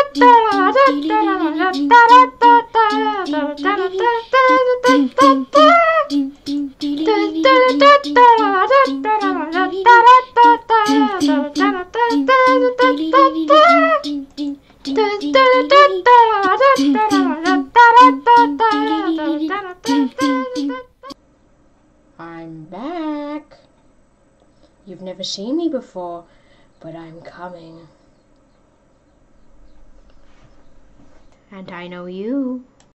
I'm back. You've never seen me before, but I'm coming. And I know you.